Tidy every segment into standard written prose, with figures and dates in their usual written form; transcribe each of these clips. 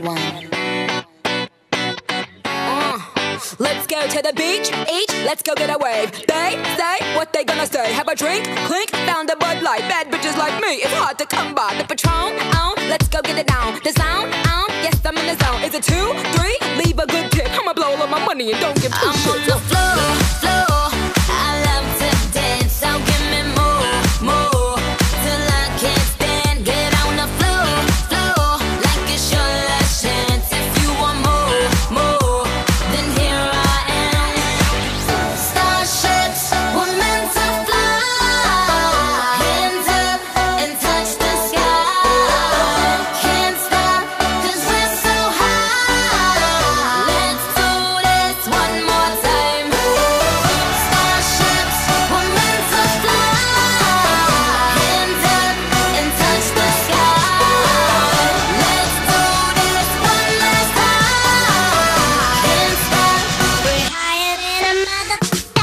one. Let's go to the beach, let's go get a wave. They say what they gonna say. Have a drink, clink, found a Bud Light. Bad bitches like me, it's hard to come by. The Patron, let's go get it down. The sound, yes I'm in the zone. Is it 2, 3? Leave a good tip. I'ma blow all my money and don't give two shits. I'm on the floor, I love to dance, so give me more, till I can't stand. Get on the floor, like it's your last chance. If you want more, then here I am. Starships, we're meant to fly. Hands up and touch the sky. Can't stop, 'cause we're so high. Let's do this one more time. Starships, we're meant to fly. Hands up and touch the sky. Let's do this one last time. Can't stop, we're higher than a mother.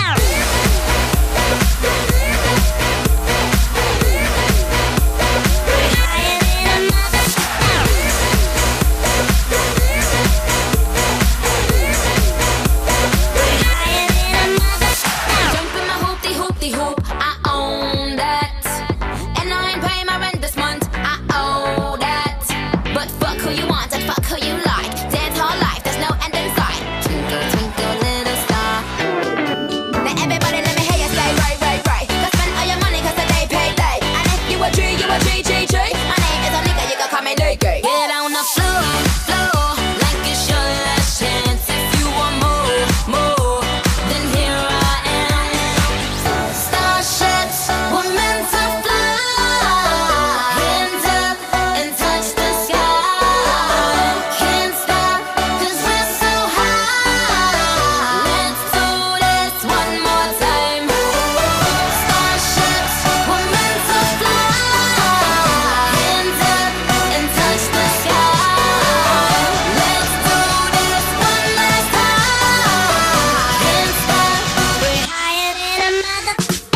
Jump in my hoopty-hoop, I own that. And I ain't paying my rent this month, I owe that. But fuck who you want and fuck who you like. Dance all life, there's no end in sight. Twinkle, twinkle, little star. Now everybody let me hear you say right. Go spend all your money 'cause the day paid late. And if you a G, you a G. My name is a nigga, you can call me Nicki. Get on the floor, like it's your last chance. If you want more, then here I am. Starships, we're meant to fly. Hands up and touch the sky. Can't stop, 'cause we're so high. Let's do this one more time. Starships, we're meant to fly. Hands up and touch the sky. Let's do this one last time. Can't stop, we're higher than a mother.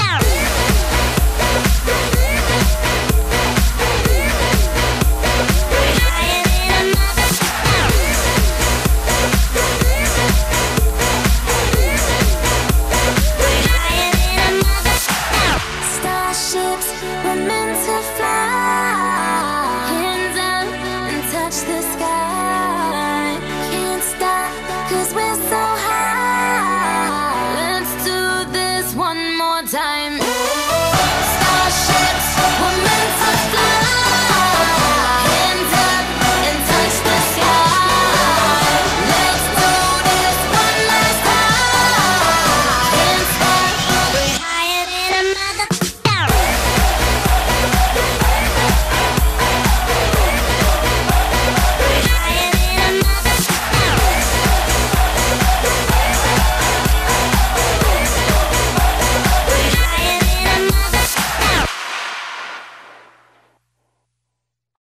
Starships, we're meant to fly. Hands up and touch the sky.